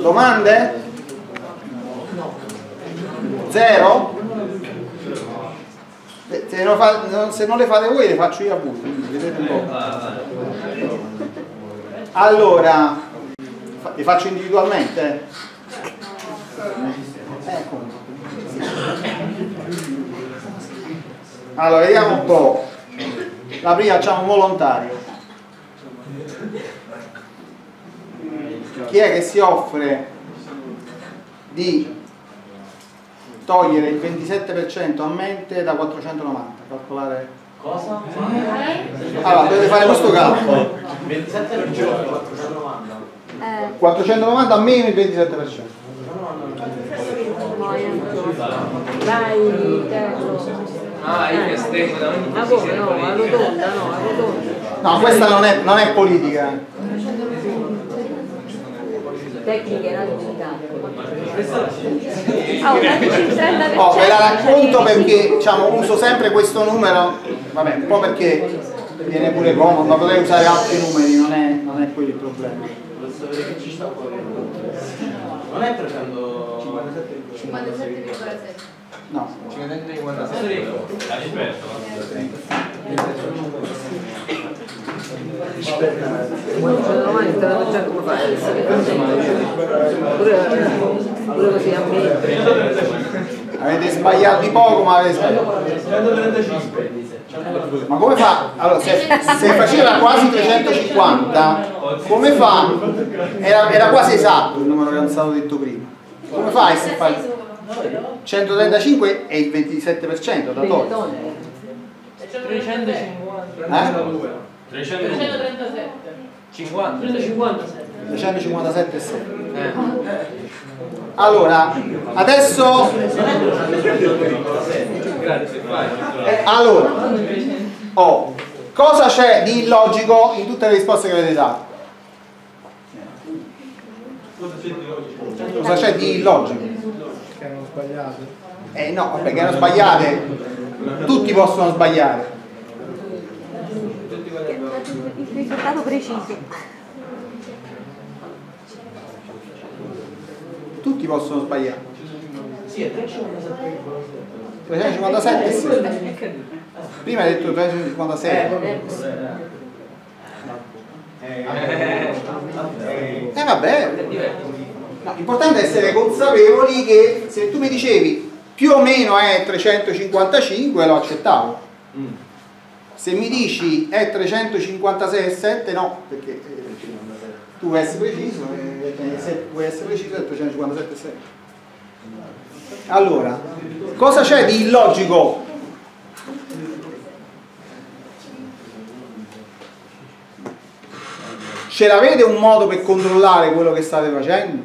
Domande? 0? Se non le fate voi le faccio io a voi, vedete un po'. Allora, le faccio individualmente? Allora, vediamo un po'. La prima facciamo un volontario. Chi è che si offre di togliere il 27% a mente da 490? Calcolare. Cosa? Allora, dovete fare questo calcolo. 27%, 490. 490 a meno il 27%. Dai, io mi astengo da ogni come no, la rotonda, no, la rotonda. No, questa non è politica. Tecniche radicali. Oh, ve la racconto perché diciamo, uso sempre questo numero, vabbè, un po' perché viene pure comodo, ma potrei usare altri numeri, non è quello il problema. Non è 357,7. No. 556. Pure così a me. Avete sbagliato di poco, ma avete sbagliato. 135. Ma come fa? Allora, se faceva quasi 350, come fa? Era quasi esatto il numero che era stato detto prima. Come fa a essere 135 è il 27% da togliere. 350. 337. 50. 357,7. Allora, adesso cosa c'è di illogico in tutte le risposte che avete dato? Cosa c'è di illogico? Che erano sbagliate. No, perché erano sbagliate. Tutti possono sbagliare. Il risultato preciso. Tutti possono sbagliare. Sì, è 357. 357 sì. Prima hai detto 356. Vabbè. No, l'importante è essere consapevoli che se tu mi dicevi più o meno è 355 lo accettavo. Se mi dici è 356,7 no, perché tu vuoi essere preciso e se vuoi essere preciso è 357,7. Allora, cosa c'è di illogico? Ce l'avete un modo per controllare quello che state facendo?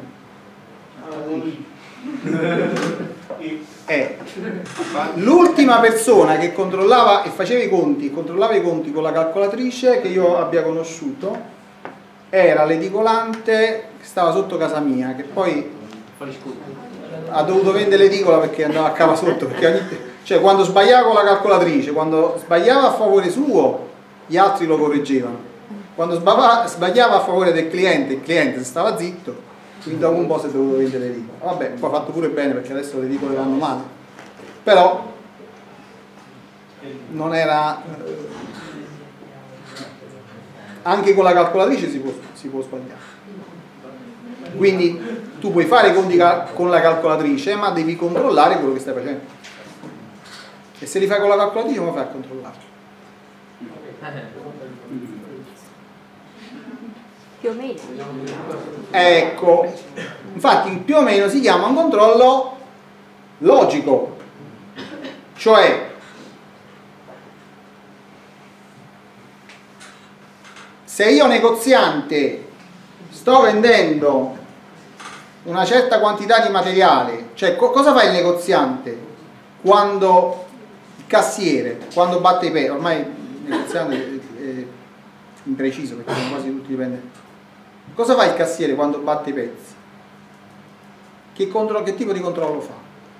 L'ultima persona che controllava e faceva i conti, controllava i conti con la calcolatrice che io abbia conosciuto era l'edicolante che stava sotto casa mia, che poi ha dovuto vendere l'edicola perché andava a cava sotto, perché cioè quando sbagliava con la calcolatrice, quando sbagliava a favore suo gli altri lo correggevano, quando sbagliava a favore del cliente il cliente stava zitto, quindi dopo un po' si è dovuto vendere l'edicola. Vabbè, poi ha fatto pure bene perché adesso le edicole vanno male, però non era anche con la calcolatrice si può sbagliare, quindi tu puoi fare i conti con la calcolatrice ma devi controllare quello che stai facendo, e se li fai con la calcolatrice come fai a controllare? Più o meno. Ecco, infatti più o meno si chiama un controllo logico, cioè se io negoziante sto vendendo una certa quantità di materiale, cioè cosa fa il negoziante quando il cassiere, quando batte i pezzi? Ormai il negoziante è impreciso perché sono quasi tutti dipendenti. Cosa fa il cassiere quando batte i pezzi? Che tipo di controllo fa?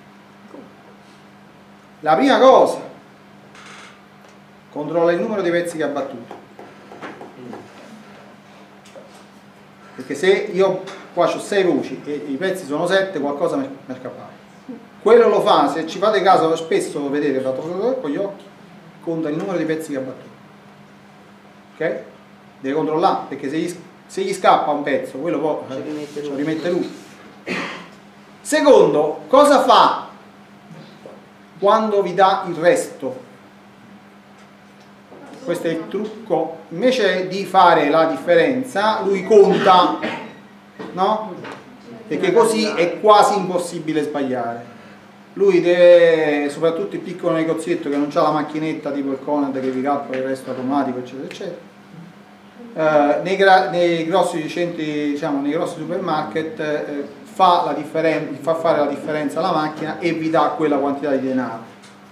La prima cosa, controlla il numero di pezzi che ha battuto. Perché se io qua ho 6 voci e i pezzi sono 7, qualcosa mi è scappato. Quello lo fa, se ci fate caso spesso lo vedete con gli occhi, conta il numero di pezzi che ha battuto. Ok? Deve controllare, perché se gli scappa un pezzo, quello poi ci rimette lui. Secondo, cosa fa quando vi dà il resto? Questo è il trucco. Invece di fare la differenza, lui conta, no? Perché così è quasi impossibile sbagliare. Lui deve, soprattutto il piccolo negozietto che non ha la macchinetta tipo il Conad che vi calcola il resto automatico, eccetera, eccetera. Nei grossi centri, diciamo, nei grossi supermarket fa fare la differenza alla macchina e vi dà quella quantità di denaro.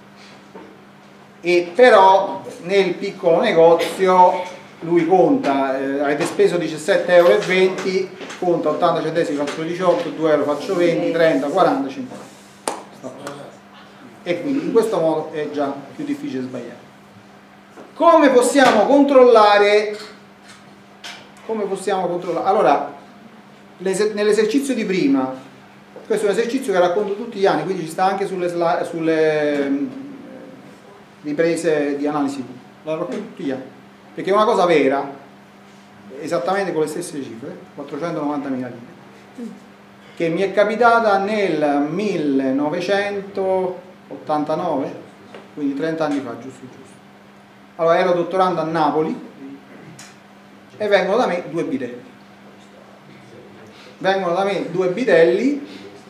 E però nel piccolo negozio lui conta, avete speso 17,20 €, conta 80 centesimi faccio 18, 2 euro faccio 20, 30, 40, 50. E quindi in questo modo è già più difficile sbagliare. Come possiamo controllare? Allora, nell'esercizio di prima, questo è un esercizio che racconto tutti gli anni, quindi ci sta anche sulle riprese di analisi, la racconto tutti gli anni, perché è una cosa vera, esattamente con le stesse cifre, 490.000 lire, che mi è capitata nel 1989, quindi 30 anni fa, giusto. Allora ero dottorando a Napoli e vengono da me due bidelli.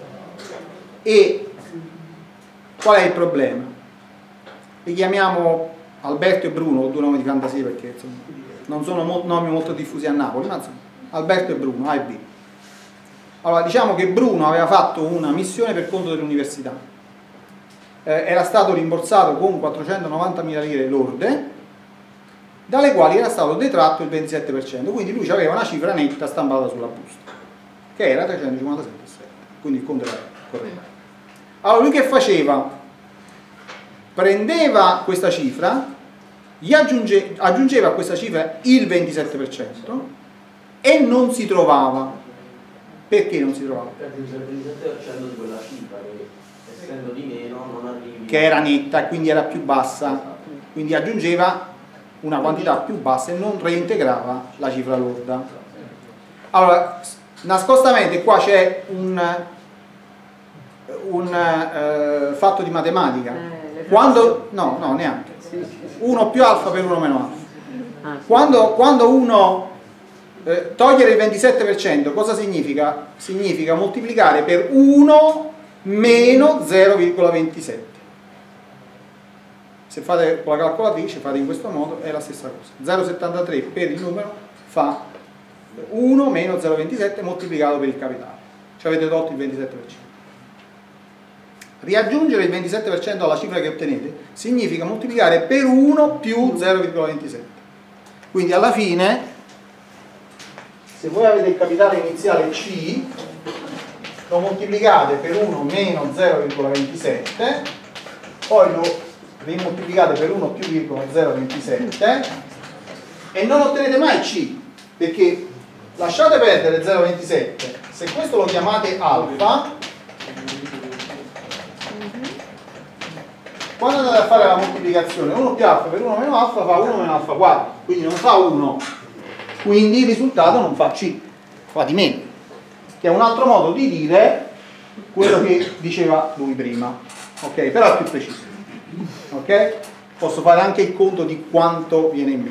E qual è il problema? Li chiamiamo Alberto e Bruno, con 2 nomi di fantasia perché insomma, non sono nomi molto diffusi a Napoli, ma insomma, Alberto e Bruno, A e B. Allora, diciamo che Bruno aveva fatto una missione per conto dell'università, era stato rimborsato con 490.000 lire lorde, dalle quali era stato detratto il 27%, quindi lui aveva una cifra netta stampata sulla busta, che era 357,7, quindi il conto era corretto. Allora lui che faceva? Prendeva questa cifra, aggiungeva a questa cifra il 27% e non si trovava. Perché non si trovava? Per aggiungere il 27% di quella cifra che essendo di meno non arrivi. Che era netta e quindi era più bassa, quindi aggiungeva una quantità più bassa e non reintegrava la cifra lorda. Allora, nascostamente qua c'è un fatto di matematica. Quando, no, neanche. 1 più alfa per 1 meno alfa. Quando uno togliere il 27%, cosa significa? Significa moltiplicare per 1 meno 0,27. Se fate con la calcolatrice, fate in questo modo, è la stessa cosa. 0,73 per il numero fa 1 meno 0,27 moltiplicato per il capitale. Ci avete tolto il 27%. Riaggiungere il 27% alla cifra che ottenete significa moltiplicare per 1 più 0,27. Quindi alla fine, se voi avete il capitale iniziale C, lo moltiplicate per 1 meno 0,27, poi lo rimoltiplicate per 1 più 0,27 e non ottenete mai C, perché lasciate perdere 0,27, se questo lo chiamate alfa, quando andate a fare la moltiplicazione 1 più alfa per 1 meno alfa fa 1 meno alfa quadro, quindi non fa 1, quindi il risultato non fa C, fa di meno, che è un altro modo di dire quello che diceva lui prima, ok? Però è più preciso, ok? Posso fare anche il conto di quanto viene in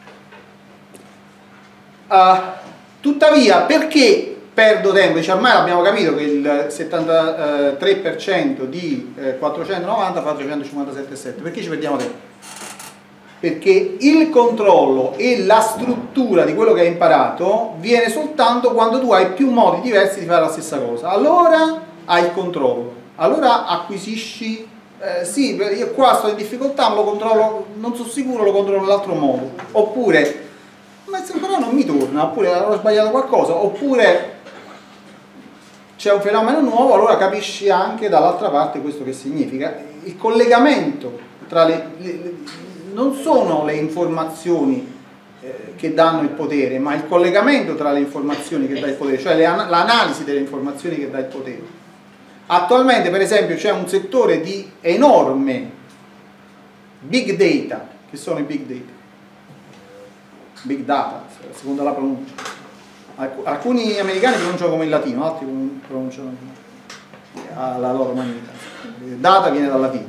meno. Tuttavia, perché perdo tempo? Dice, ormai abbiamo capito che il 73% di 490 fa 357,7. Perché ci perdiamo tempo? Perché il controllo e la struttura di quello che hai imparato viene soltanto quando tu hai più modi diversi di fare la stessa cosa. Allora hai il controllo, allora acquisisci, sì, io qua sto in difficoltà, ma lo controllo, non sono sicuro, lo controllo nell'altro modo. Oppure, ma se però non mi torna, oppure avrò sbagliato qualcosa, oppure c'è un fenomeno nuovo, allora capisci anche dall'altra parte questo che significa. Il collegamento tra non sono le informazioni che danno il potere, ma il collegamento tra le informazioni che dà il potere, cioè l'analisi delle informazioni che dà il potere. Attualmente, per esempio, c'è un settore di enorme big data. Che sono i big data? Big data, secondo la pronuncia. Alcuni americani pronunciano come in latino, altri pronunciano alla loro maniera. Data viene dal latino.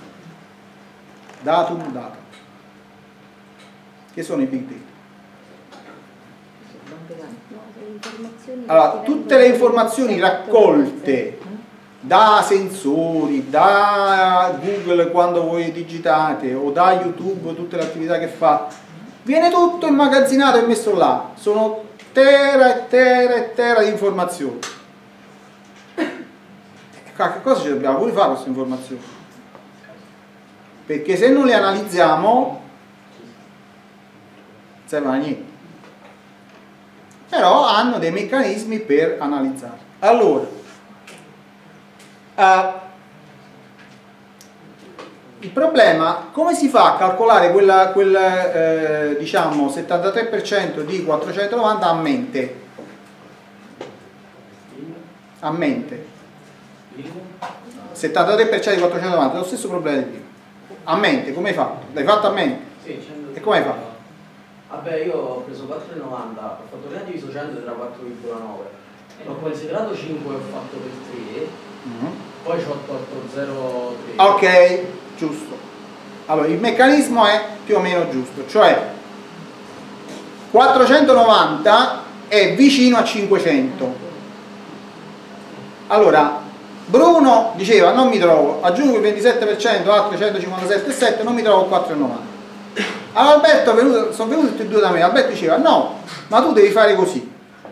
Datum, data. Che sono i big data? Allora, tutte le informazioni raccolte da sensori, da Google quando voi digitate o da YouTube, tutte le attività che fa, viene tutto immagazzinato e messo là. Sono tera e tera e tera di informazioni. Che cosa ci dobbiamo pure fare queste informazioni? Perché se non le analizziamo non servono a niente. Però hanno dei meccanismi per analizzare. Allora, il problema, come si fa a calcolare quel diciamo 73% di 490 a mente? A mente. 73% di 490 è lo stesso problema di prima. A mente, come hai fatto? L'hai fatto a mente? Sì, 100. E come hai fatto? Vabbè, io ho preso 4,90, ho fatto 3 diviso 100 era 4,9. Ho considerato 5 e ho fatto per 3, poi ci ho tolto 0,3. Ok, giusto. Allora, il meccanismo è più o meno giusto, cioè 490 è vicino a 500. Allora, Bruno diceva non mi trovo, aggiungo il 27%, altri 157,7, non mi trovo 4,90. Allora Alberto sono venuti tutti e due da me. Alberto diceva no, ma tu devi fare così,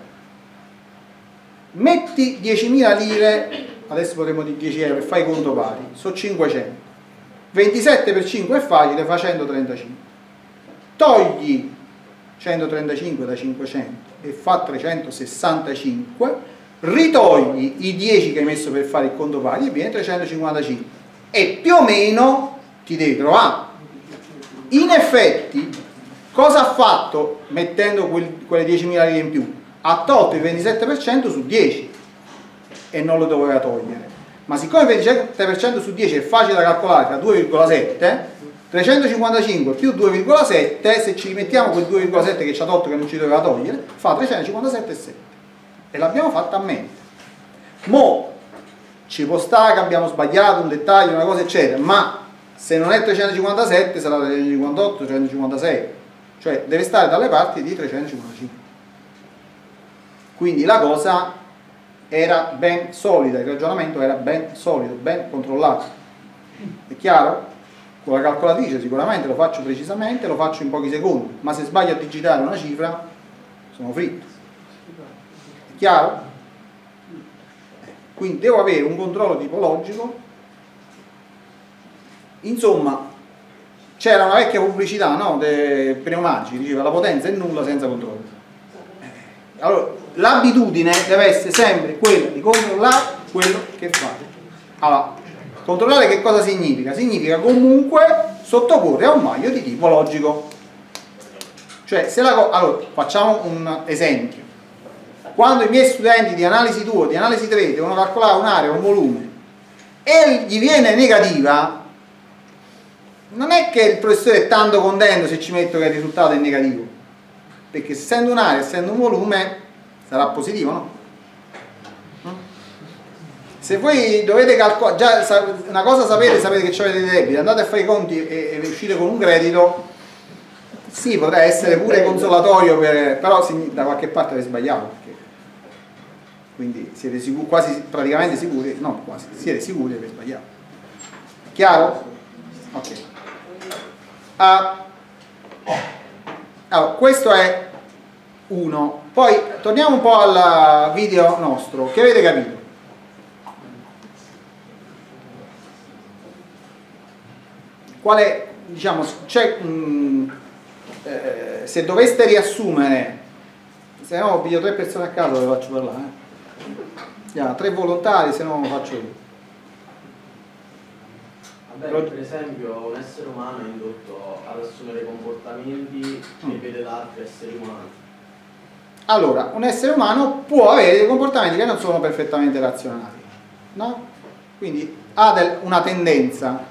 metti 10.000 lire, adesso potremmo dire 10 euro e fai i conto pari, sono 500, 27 per 5 è facile, fa 135, togli 135 da 500 e fa 365, ritogli i 10 che hai messo per fare il conto pari e viene 355 e più o meno ti devi trovare. In effetti cosa ha fatto mettendo quelle 10.000 lire in più? Ha tolto il 27% su 10 e non lo doveva togliere, ma siccome il 27% su 10 è facile da calcolare tra 2,7, 355 più 2,7, se ci rimettiamo quel 2,7 che ci ha tolto che non ci doveva togliere, fa 357,7 e l'abbiamo fatta a mente. Mo ci può stare che abbiamo sbagliato un dettaglio, una cosa eccetera, ma se non è 357 sarà 358, 356, cioè deve stare dalle parti di 355. Quindi la cosa era ben solida, il ragionamento era ben solido, ben controllato. È chiaro? Con la calcolatrice sicuramente lo faccio precisamente, lo faccio in pochi secondi, ma se sbaglio a digitare una cifra sono fritto. È chiaro? Quindi devo avere un controllo tipologico. Insomma, c'era una vecchia pubblicità, no, dei pneumatici, diceva la potenza è nulla senza controllo. Allora, l'abitudine deve essere sempre quella di controllare quello che fate. Allora, controllare che cosa significa? Significa comunque sottoporre a un vaglio di tipo logico. Cioè, se allora, facciamo un esempio. Quando i miei studenti di analisi 2 o di analisi 3 devono calcolare un'area o un volume e gli viene negativa, non è che il professore è tanto contento se ci metto che il risultato è negativo, perché essendo un'area, essendo un volume, sarà positivo, no? Se voi dovete calcolare, già una cosa sapete che avete dei debiti, andate a fare i conti e uscite con un credito, sì, potrà essere pure consolatorio, però da qualche parte avete sbagliato, perché, quindi siete sicuri, quasi praticamente sicuri, no quasi, siete sicuri che avete sbagliato. Chiaro? Ok. Allora, questo è uno. Poi torniamo un po' al video nostro, che avete capito? Quale, diciamo, c'è se doveste riassumere, se no piglio 3 persone a casa le faccio parlare, 3 volontari, se no lo faccio io. Vabbè, per esempio un essere umano è indotto ad assumere comportamenti che vede da altri esseri umani. Allora, un essere umano può avere dei comportamenti che non sono perfettamente razionali, no? Quindi ha una tendenza.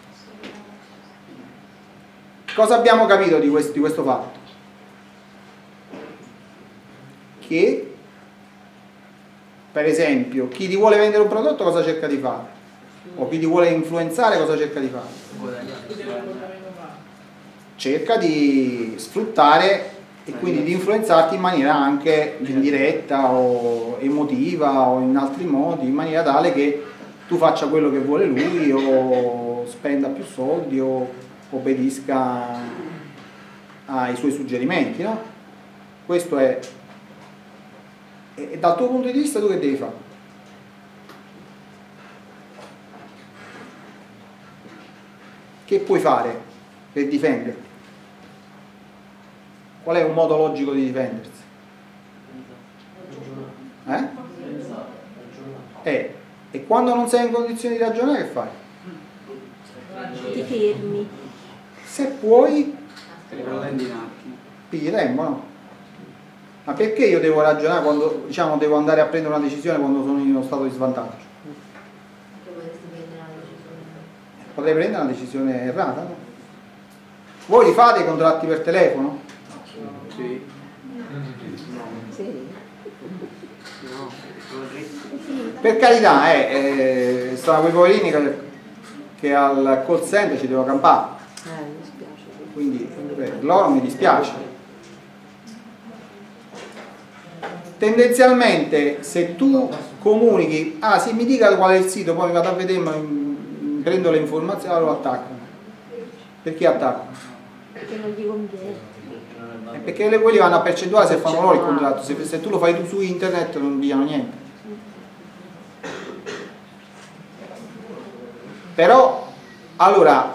Cosa abbiamo capito di questo fatto? Che, per esempio, chi ti vuole vendere un prodotto cosa cerca di fare? O chi ti vuole influenzare cosa cerca di fare? Cerca di sfruttare e quindi di influenzarti in maniera anche indiretta o emotiva o in altri modi, in maniera tale che tu faccia quello che vuole lui o spenda più soldi o obbedisca ai suoi suggerimenti, no? Questo è. E dal tuo punto di vista tu che devi fare? Che puoi fare per difenderti? Qual è un modo logico di difendersi? E quando non sei in condizioni di ragionare che fai? Ti fermi. Se puoi, Riprendi un attimo. pigli tempo, no? Ma perché io devo ragionare quando, diciamo, devo andare a prendere una decisione quando sono in uno stato di svantaggio? Potrei prendere una decisione errata, no? Voi li fate i contratti per telefono? Sì. Sì. Per carità, stanno quei poverini che al call center ci devono campare. Mi spiace. Quindi loro mi dispiace. Tendenzialmente se tu comunichi, ah sì mi dica qual è il sito, poi mi vado a vedere, prendo le informazioni, allora lo attaccano. Perché attaccano? Perché non gli conviene. Perché quelli vanno a percentuale se fanno loro il contratto, se tu lo fai tu su internet non dicono niente. Però, allora,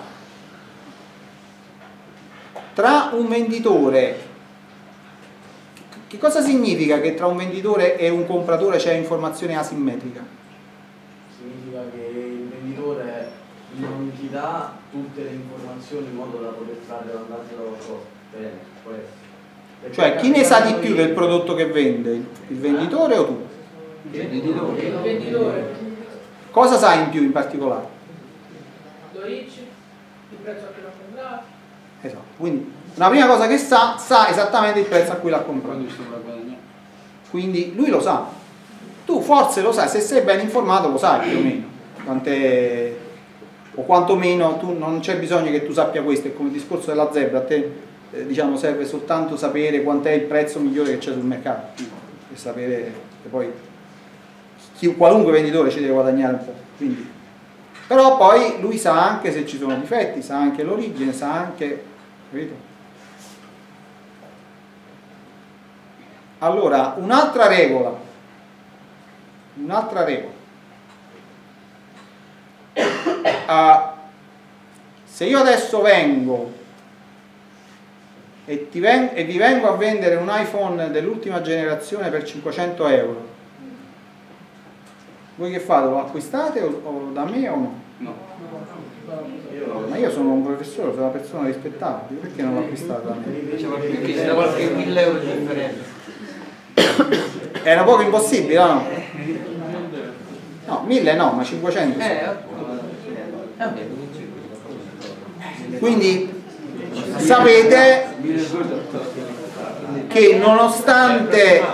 tra un venditore, che cosa significa che tra un venditore e un compratore c'è informazione asimmetrica? Significa che il venditore non ti dà tutte le informazioni in modo da poter trarre vantaggio da qualcosa. Bene, questo. Cioè, chi ne sa di più del prodotto che vende? Il venditore o tu? Il venditore. Cosa sai in più in particolare? L'origine, il prezzo a cui l'ho comprato. Esatto, quindi una prima cosa che sa esattamente il prezzo a cui l'ha comprato. Quindi lui lo sa. Tu forse lo sai, se sei ben informato lo sai più o meno. Quant'è, o quantomeno tu non c'è bisogno che tu sappia questo, è come il discorso della zebra, a te diciamo serve soltanto sapere quant'è il prezzo migliore che c'è sul mercato. Per sapere che poi qualunque venditore ci deve guadagnare un po'. Quindi, però poi lui sa anche se ci sono difetti, sa anche l'origine, sa anche, capito? Allora, un'altra regola, se io adesso vengo e vi vengo a vendere un iPhone dell'ultima generazione per 500 euro, voi che fate? Lo acquistate o da me o no? No. Ma io sono un professore, sono una persona rispettabile, perché non l'ho acquistato da me? C'è qualche 1000 euro di differenza. Era poco impossibile, no? No, 1000 no, ma 500 sì. Quindi sapete che nonostante,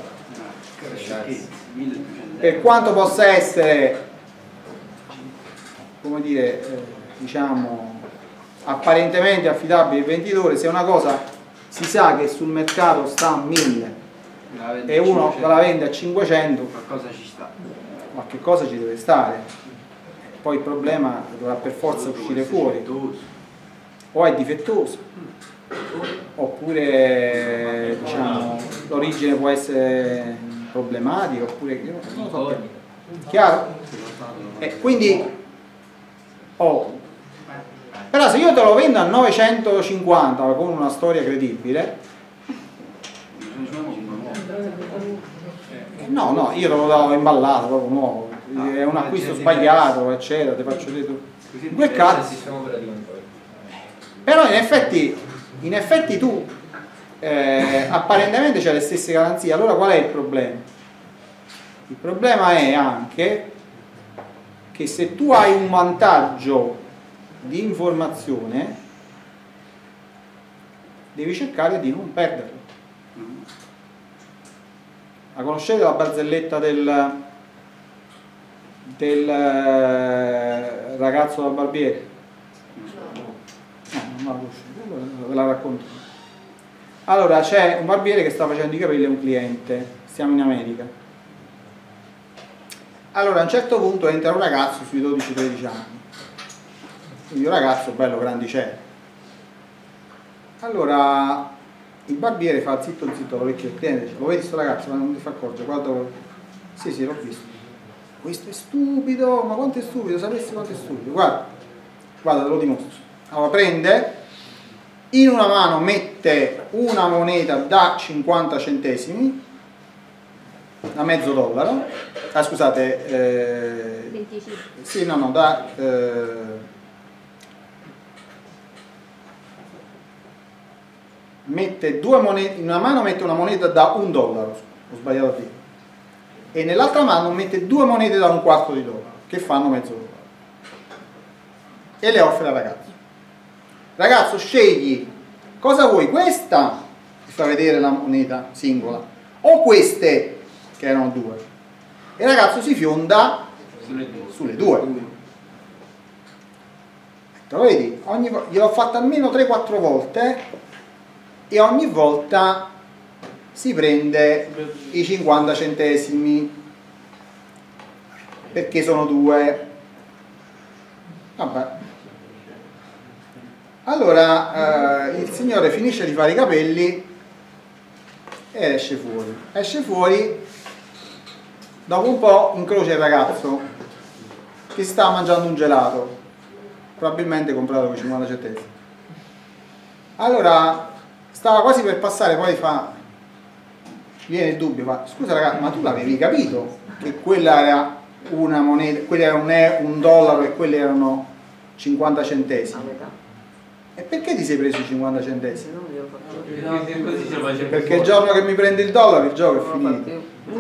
per quanto possa essere, come dire, diciamo, apparentemente affidabile il venditore, se una cosa si sa che sul mercato sta a 1000 e uno la vende a 500, qualcosa ci sta. qualche cosa ci deve stare. Poi il problema dovrà per forza uscire fuori, o è difettoso oppure diciamo l'origine può essere problematica, oppure non lo so. Chiaro? Quindi però se io te lo vendo a 950 con una storia credibile, no, io te lo do imballato proprio nuovo, è un acquisto sbagliato, eccetera, ti faccio vedere tu. Così quel caso. il sistema operativo un po'. Però in effetti tu apparentemente c'hai le stesse garanzie. Allora qual è il problema? Il problema è anche che se tu hai un vantaggio di informazione devi cercare di non perderlo. La conoscete la barzelletta del ragazzo dal barbiere? No, non la conoscete, allora ve la racconto. Allora c'è un barbiere che sta facendo i capelli a un cliente, siamo in America. Allora a un certo punto entra un ragazzo sui 12-13 anni, quindi un ragazzo bello grandicello. Allora il barbiere fa zitto zitto l'orecchio del cliente, dice: lo vedi sto ragazzo? Ma non ti fa accorgere, guarda. Sì, l'ho visto. Questo è stupido, ma quanto è stupido, sapessi quanto è stupido. Guarda, te lo dimostro. Allora prende, in una mano mette una moneta da 50 centesimi, da mezzo dollaro, scusate, 25. sì, no, mette due monete, in una mano mette una moneta da $1, ho sbagliato a dire, e nell'altra mano mette due monete da $1/4 che fanno mezzo dollaro e le offre al ragazzo. Ragazzo, scegli cosa vuoi, questa, ti fa vedere la moneta singola, o queste che erano due, e il ragazzo si fionda sulle due. Lo vedi? Gliel'ho fatta almeno 3-4 volte e ogni volta si prende i 50 centesimi perché sono due. Vabbè. Allora il signore finisce di fare i capelli e esce fuori, dopo un po' incrocia il ragazzo che stava mangiando un gelato, probabilmente comprato con 50 centesimi. Allora stava quasi per passare, poi viene il dubbio, fa: scusa ragazzi, ma tu l'avevi capito che quella era una moneta, quelli erano un dollaro e quelli erano 50 centesimi? E perché ti sei preso i 50 centesimi? Perché il giorno che mi prende il dollaro il gioco è finito.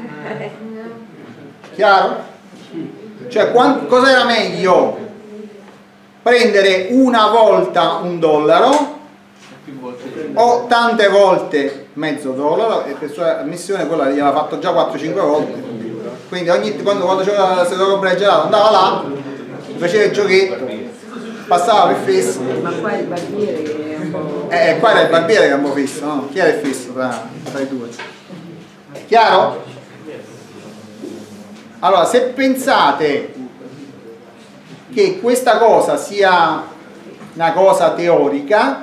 Chiaro? Cioè, cosa era meglio? Prendere una volta un dollaro o tante volte mezzo dollaro, e per sua ammissione quella gliel'ha fatto già 4-5 volte, quindi quando c'era la seduta con il gelato andava là, faceva il giochetto, passava per fisso. Ma qua è il barbiere che è un po'... Qua era il barbiere che è un po' fisso, no? Chi era il fisso tra i due? Chiaro? Allora, se pensate che questa cosa sia una cosa teorica,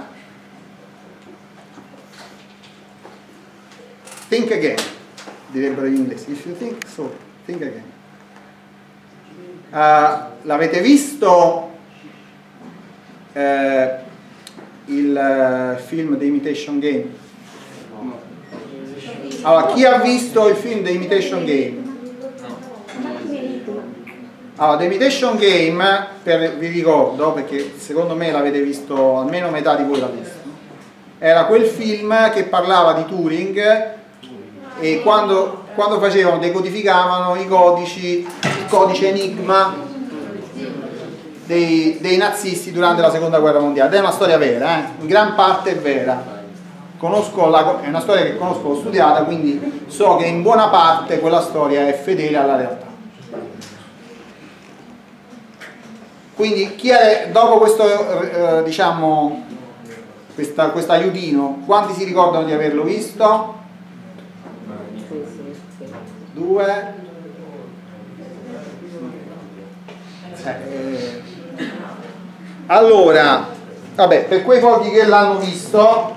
think again, direbbero gli inglesi. If you think so, think again. L'avete visto il film The Imitation Game? Allora, chi ha visto il film The Imitation Game? Allora, The Imitation Game, vi ricordo, perché secondo me l'avete visto, almeno metà di voi l'ha visto, era quel film che parlava di Turing, e quando decodificavano i codici, il codice Enigma dei nazisti durante la seconda guerra mondiale. Ed è una storia vera, in gran parte è vera. È una storia che conosco, l'ho studiata, quindi so che in buona parte quella storia è fedele alla realtà. Quindi dopo questo diciamo questo aiutino, quanti si ricordano di averlo visto? 2. Allora, vabbè, per quei pochi che l'hanno visto,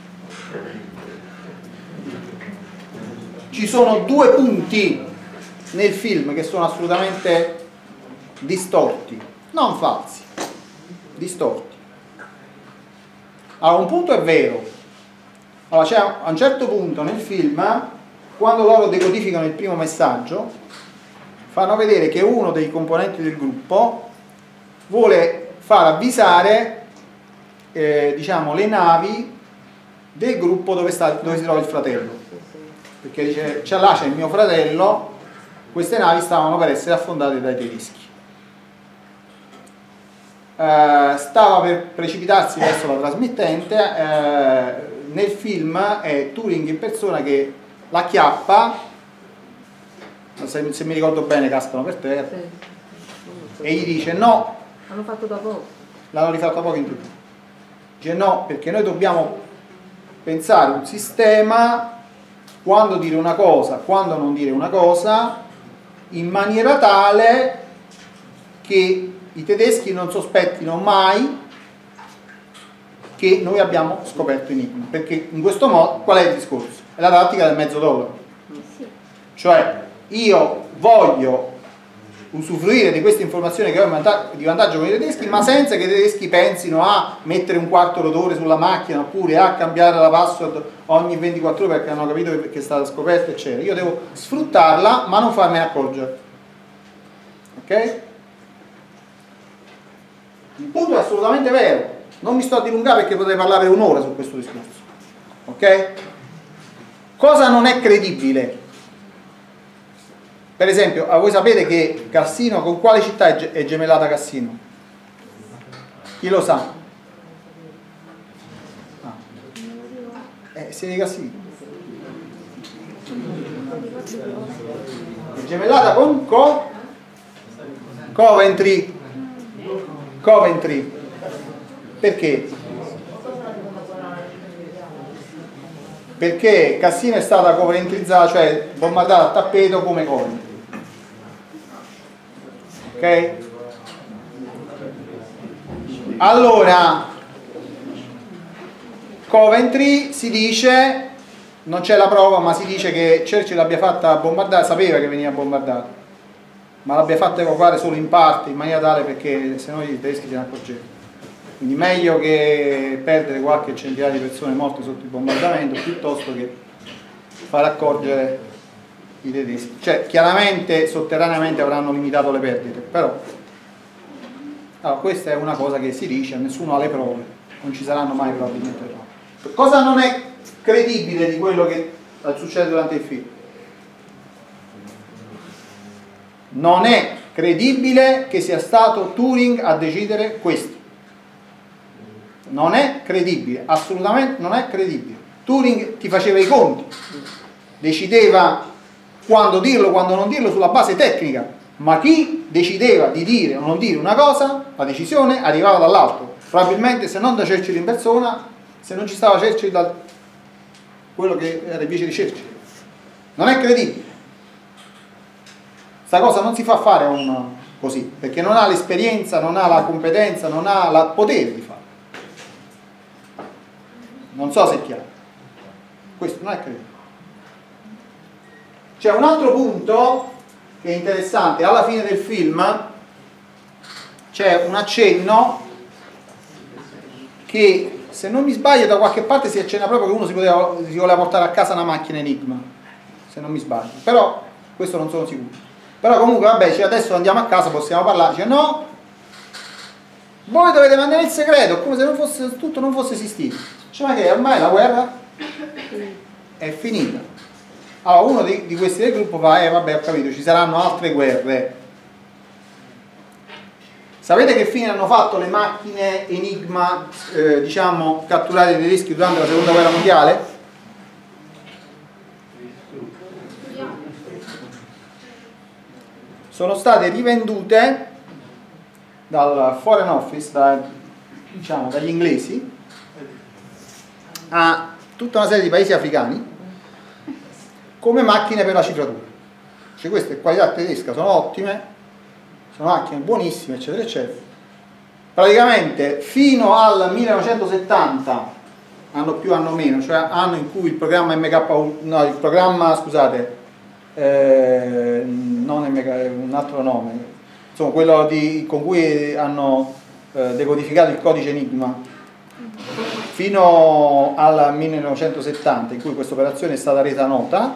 ci sono 2 punti nel film che sono assolutamente distorti, non falsi, distorti. Allora, un punto è vero. Allora, c'è a un certo punto nel film, quando loro decodificano il primo messaggio, fanno vedere che uno dei componenti del gruppo vuole far avvisare diciamo, le navi del gruppo dove si trova il fratello, perché dice là c'è il mio fratello, queste navi stavano per essere affondate dai tedeschi. Stava per precipitarsi verso la trasmittente, nel film è Turing in persona che la chiappa, se mi ricordo bene cascano per terra, e gli dice no, Hanno fatto da poco. l'hanno rifatto poco in più, dice no, perché noi dobbiamo pensare un sistema, quando dire una cosa, quando non dire una cosa, in maniera tale che i tedeschi non sospettino mai che noi abbiamo scoperto Enigma, perché in questo modo, qual è il discorso? È la tattica del mezzo dollaro, cioè io voglio usufruire di queste informazioni che ho di vantaggio con i tedeschi, ma senza che i tedeschi pensino a mettere un quarto rotore sulla macchina oppure a cambiare la password ogni 24 ore perché hanno capito che è stata scoperta, eccetera. Io devo sfruttarla ma non farmene accorgere. Ok? Il punto è assolutamente vero, non mi sto a dilungare perché potrei parlare per un'ora su questo discorso. Ok? Cosa non è credibile? Per esempio, voi sapete che Cassino, con quale città è gemellata Cassino? Chi lo sa? Siete di Cassino. È gemellata con Coventry. Coventry. Perché? Perché Cassino è stata coventrizzata, cioè bombardata a tappeto come Coventry. Ok? Allora, Coventry si dice, non c'è la prova, ma si dice che Churchill l'abbia fatta bombardare, sapeva che veniva bombardata, ma l'abbia fatta evacuare solo in parte, in maniera tale perché se no i tedeschi se ne accorgevano. Quindi meglio che perdere qualche centinaia di persone morte sotto il bombardamento piuttosto che far accorgere i tedeschi. Cioè, chiaramente sotterraneamente avranno limitato le perdite, però allora, questa è una cosa che si dice, nessuno ha le prove, non ci saranno mai probabilmente prove. Cosa non è credibile di quello che succede durante il film? Non è credibile che sia stato Turing a decidere questo. Non è credibile, assolutamente non è credibile. Turing ti faceva i conti, decideva quando dirlo, quando non dirlo sulla base tecnica, ma chi decideva di dire o non dire una cosa, la decisione arrivava dall'alto. Probabilmente se non da Churchill in persona, se non ci stava Churchill da quello che era invece di Churchill. Non è credibile. Questa cosa non si fa fare a uno così, perché non ha l'esperienza, non ha la competenza, non ha il potere di farlo. Non so se è chiaro. Questo non è credibile. C'è un altro punto che è interessante. Alla fine del film c'è un accenno che, se non mi sbaglio, da qualche parte si accenna proprio che uno si voleva portare a casa una macchina Enigma, se non mi sbaglio. Però, questo non sono sicuro. Però comunque, vabbè, cioè adesso andiamo a casa, possiamo parlare. Dice, no, voi dovete mantenere il segreto, come se non fosse, tutto non fosse esistito. Cioè, ma che ormai la guerra è finita. Allora uno di questi del gruppo fa, vabbè, ho capito, ci saranno altre guerre. Sapete che fine hanno fatto le macchine Enigma, diciamo, catturate dai tedeschi durante la seconda guerra mondiale? Sono state rivendute dal Foreign Office, diciamo, dagli inglesi, a tutta una serie di paesi africani come macchine per la cifratura. Cioè, queste qualità tedesca sono ottime, sono macchine buonissime, eccetera eccetera. Praticamente fino al 1970, anno più anno meno, cioè anno in cui il programma il programma, scusate, non un altro nome, insomma quello con cui hanno decodificato il codice Enigma, fino al 1970, in cui questa operazione è stata resa nota,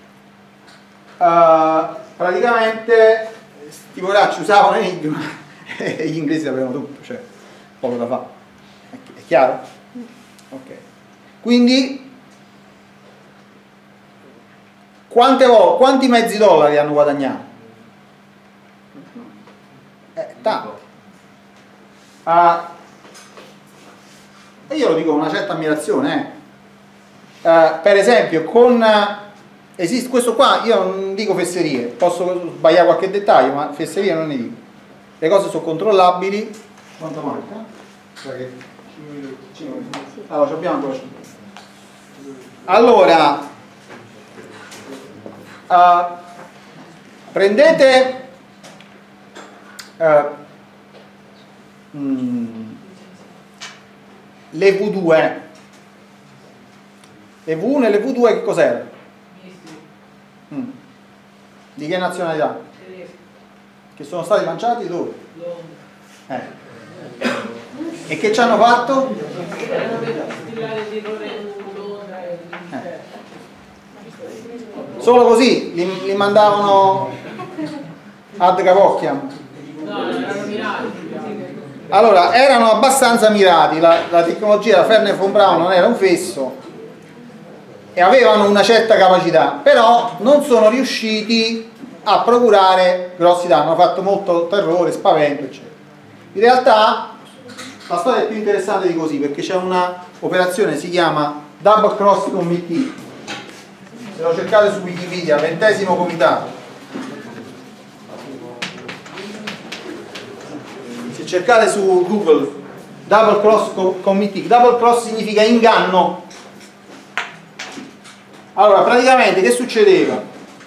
praticamente sti poracci usavano Enigma e gli inglesi sapevano tutto, cioè poco da fare. È chiaro? Ok. Quindi quanti mezzi dollari hanno guadagnato? Tanti. E io lo dico con una certa ammirazione. Per esempio, esiste questo qua, io non dico fesserie, posso sbagliare qualche dettaglio, ma fesserie non ne dico. Le cose sono controllabili. Quanto manca? Allora, ci abbiamo ancora 5 minuti. Allora, prendete le V2. Le V1 e le V2 che cos'erano? Di che nazionalità? Che sono stati lanciati dove? E che ci hanno fatto? Solo così li mandavano ad Capocchia. Allora, erano abbastanza mirati, la tecnologia da Ferner von Braun non era un fesso e avevano una certa capacità, però non sono riusciti a procurare grossi danni, hanno fatto molto terrore, spavento, eccetera. In realtà la storia è più interessante di così, perché c'è una operazione, si chiama Double Cross Committee, se lo cercate su Wikipedia, 20° comitato. Se cercate su Google Double Cross Committee, Double Cross significa inganno. Allora, praticamente che succedeva?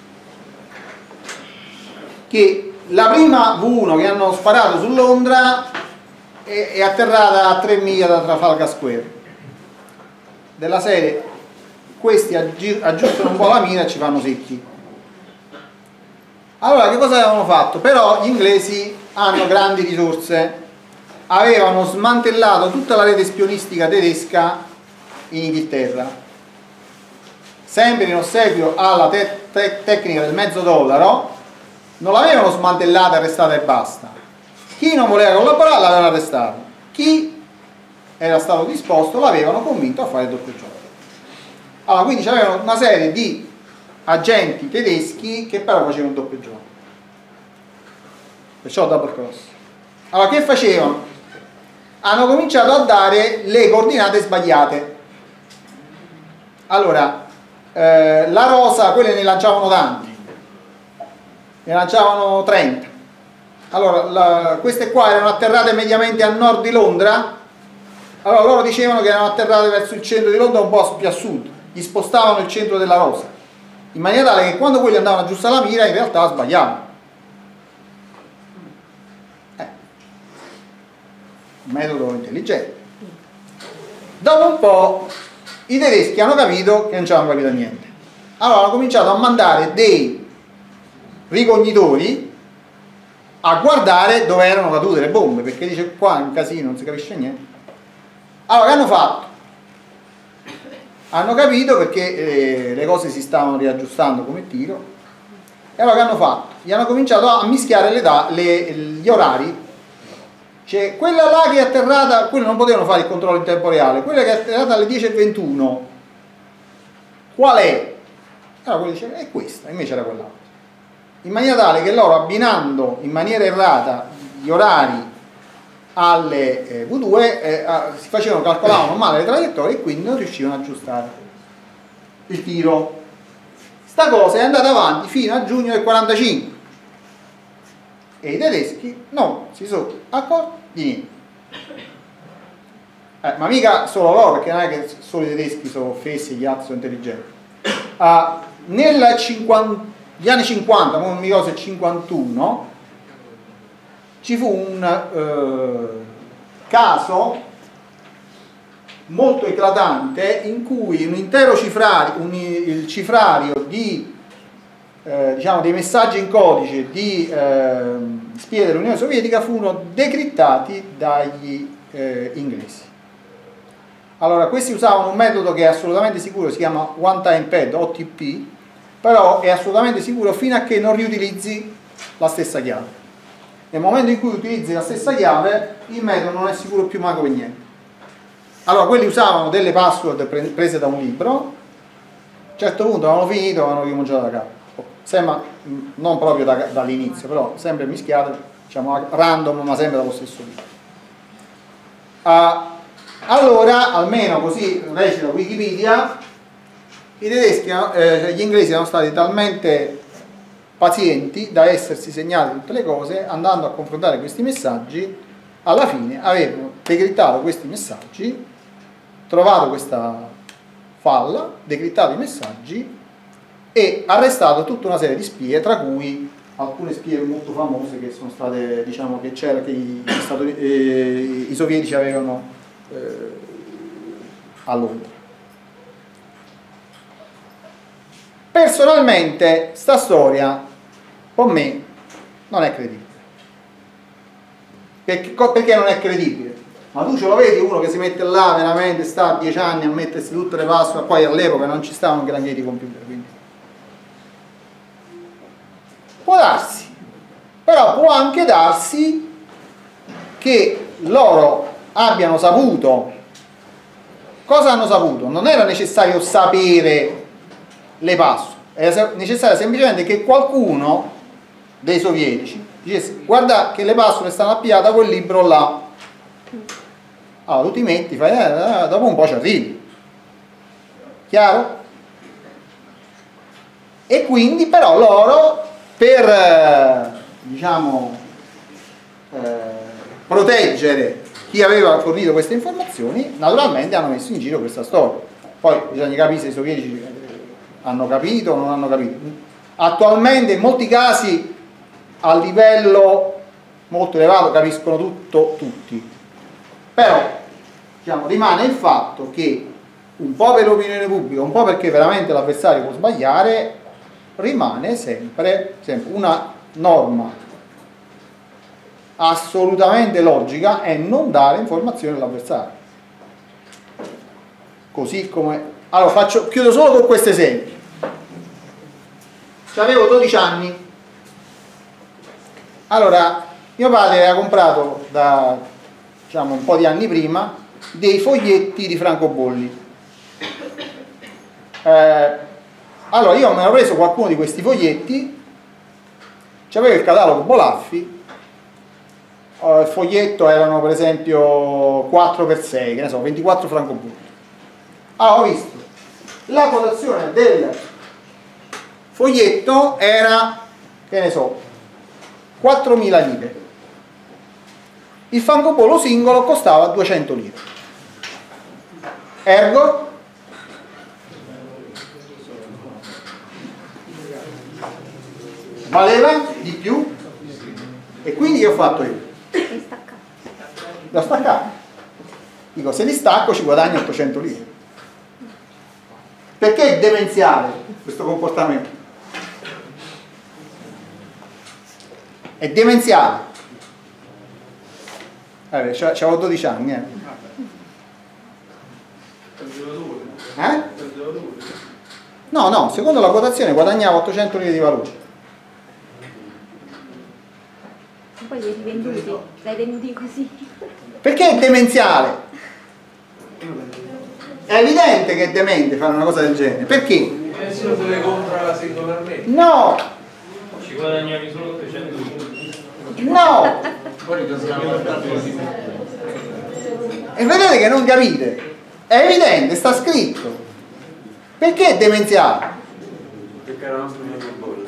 Che la prima V1 che hanno sparato su Londra è atterrata a 3 miglia da Trafalgar Square, della serie questi aggiustano un po' la mira e ci fanno secchi. Allora, che cosa avevano fatto? Però gli inglesi hanno grandi risorse, avevano smantellato tutta la rete spionistica tedesca in Inghilterra, sempre in ossequio alla tecnica del mezzo dollaro. Non l'avevano smantellata, arrestata e basta. Chi non voleva collaborare l'avevano arrestato, chi era stato disposto l'avevano convinto a fare il doppio gioco. Allora, quindi c'avevano una serie di agenti tedeschi che però facevano il doppio gioco, perciò double cross. Allora, che facevano? Hanno cominciato a dare le coordinate sbagliate. Allora, la rosa, quelle ne lanciavano tanti, ne lanciavano 30. Allora, queste qua erano atterrate mediamente a nord di Londra. Allora loro dicevano che erano atterrate verso il centro di Londra, un po' più a sud, gli spostavano il centro della rosa, in maniera tale che quando quelli andavano a aggiustare la mira in realtà sbagliavano. Un metodo intelligente. Dopo un po' i tedeschi hanno capito che non ci avevano capito niente. Allora hanno cominciato a mandare dei ricognitori a guardare dove erano cadute le bombe, perché dice qua è un casino, non si capisce niente. Allora, che hanno fatto? Hanno capito perché le cose si stavano riaggiustando come tiro, e allora che hanno fatto? Gli hanno cominciato a mischiare gli orari. Cioè, quella là che è atterrata, quella non potevano fare il controllo in tempo reale, quella che è atterrata alle 10:21, qual è? Allora quello diceva, è questa, invece era quell'altra. In maniera tale che loro, abbinando in maniera errata gli orari alle V2, si facevano, calcolavano male le traiettorie e quindi non riuscivano ad aggiustare il tiro. Sta cosa è andata avanti fino a giugno del 45 e i tedeschi non si sono accorti di niente. Ma mica solo loro, perché non è che solo i tedeschi sono offesi e gli altri sono intelligenti. Negli anni 50, non mi ricordo se 51, ci fu un caso molto eclatante in cui un intero cifrario, il cifrario di diciamo, dei messaggi in codice di spie dell'Unione Sovietica furono decrittati dagli inglesi. Allora, questi usavano un metodo che è assolutamente sicuro, si chiama One Time Pad, OTP, però è assolutamente sicuro fino a che non riutilizzi la stessa chiave. nel momento in cui utilizzi la stessa chiave il metodo non è sicuro più manco per niente. Allora quelli usavano delle password prese da un libro, a un certo punto avevano finito e avevano ricominciato da capo. Sembra non proprio dall'inizio, però sempre mischiato, diciamo random, ma sempre dallo stesso libro. Allora, almeno così recita Wikipedia, i tedeschi, gli inglesi erano stati talmente pazienti da essersi segnati tutte le cose, andando a confrontare questi messaggi, alla fine avevano decriptato questi messaggi, trovato questa falla, decriptato i messaggi e arrestato tutta una serie di spie, tra cui alcune spie molto famose che sono state, diciamo, che c'era, che i sovietici avevano a Londra. Personalmente sta storia per me non è credibile. Perché non è credibile? Ma tu ce lo vedi uno che si mette là veramente, sta 10 anni a mettersi tutte le password, poi all'epoca non ci stavano granché di computer, quindi può darsi, però può anche darsi che loro abbiano saputo. Cosa hanno saputo? Non era necessario sapere le password, era necessario semplicemente che qualcuno dei sovietici dicesse: guarda che le password stanno appiate a quel libro là. Allora tu ti metti, fai, dopo un po' ci arrivi. Chiaro? E quindi però loro, per diciamo proteggere chi aveva fornito queste informazioni, naturalmente hanno messo in giro questa storia. Poi bisogna capire se i sovietici hanno capito o non hanno capito. Attualmente in molti casi a livello molto elevato capiscono tutto tutti, però diciamo, rimane il fatto che un po' per l'opinione pubblica, un po' perché veramente l'avversario può sbagliare, rimane sempre una norma assolutamente logica è non dare informazioni all'avversario. Così come... Allora chiudo solo con questo esempio. Avevo 12 anni. Allora, mio padre aveva comprato da, diciamo, un po' di anni prima dei foglietti di francobolli. Allora io mi ero preso qualcuno di questi foglietti, c'avevo il catalogo Bolaffi, il foglietto erano per esempio 4x6, che ne so, 24 francobolli. Ho visto la quotazione del foglietto era, che ne so, 4.000 lire. Il francobollo singolo costava 200 lire. Ergo valeva di più, e quindi che ho fatto io? L'ho staccato. Dico, se li stacco ci guadagno 800 lire. Perché è demenziale questo comportamento? È demenziale. C'avevo 12 anni. No, secondo la quotazione guadagnavo 800 lire di valore. Poi li hai rivenduti, l'hai venuti così. Perché è demenziale? È evidente che è demente fare una cosa del genere. Perché? Nessuno se le compra singolarmente. No! Ci guadagnavi solo 800 lire. No! E vedete che non capite. È evidente, sta scritto. Perché è demenziale? Perché era nostro francobollo.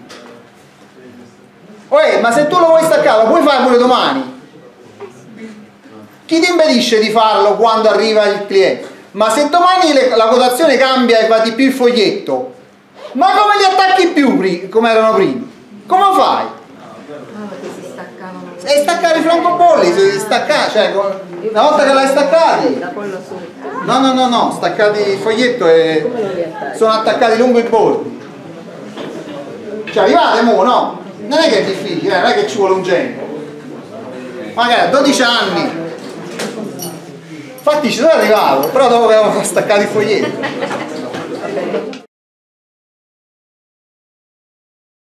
Ma se tu lo vuoi staccare, lo puoi fare pure domani. Chi ti impedisce di farlo quando arriva il cliente? Ma se domani la quotazione cambia e va di più il foglietto, ma come li attacchi più come erano prima? Come fai? Si staccavano. E staccare i francobolli, cioè una volta che l'hai staccati. Da quello sotto. No, staccati il foglietto e sono attaccati lungo i bordi. Cioè arrivate mo, no? Non è che è difficile, non è che ci vuole un genio. Magari a 12 anni. Infatti ci sono arrivato, però dopo avevo staccato il foglietto.